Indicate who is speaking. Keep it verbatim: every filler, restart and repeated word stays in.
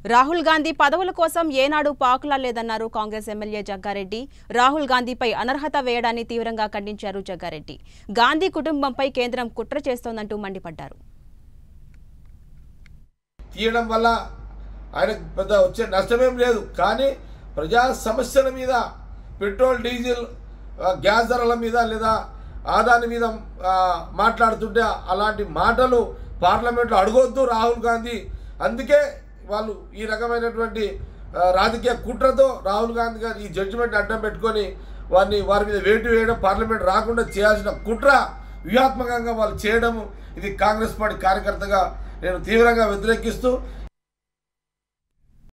Speaker 1: రాహుల్ గాంధీ పదవుల కోసం ఏనాడు పాకులాలేదన్నారు కాంగ్రెస్ ఎమ్మెల్యే జగ్గారెడ్డి. రాహుల్ గాంధీపై అనర్హత వేయడాన్ని తీవ్రంగా ఖండించారు జగ్గారెడ్డి. గాంధీ కుటుంబంపై కేంద్రం కుట్ర చేస్తోందంటూ మండిపడ్డారు.
Speaker 2: తీయడం వల్ల ఆయనకు పెద్ద వచ్చే నష్టమేం లేదు, కానీ ప్రజా సమస్యల మీద, పెట్రోల్ డీజిల్ గ్యాస్ ధరల మీద లేదా ఆదాని మీద మాట్లాడుతుంటే అలాంటి మాటలు పార్లమెంట్లో అడగొద్దు రాహుల్ గాంధీ. అందుకే వాళ్ళు ఈ రకమైనటువంటి రాజకీయ కుట్రతో రాహుల్ గాంధీ గారు ఈ జడ్జిమెంట్ అడ్డం పెట్టుకొని వారిని వారి మీద వేటు వేయడం, పార్లమెంట్ రాకుండా చేయాల్సిన కుట్ర వ్యూహాత్మకంగా వాళ్ళు చేయడము, ఇది కాంగ్రెస్ పార్టీ కార్యకర్తగా నేను తీవ్రంగా వ్యతిరేకిస్తూ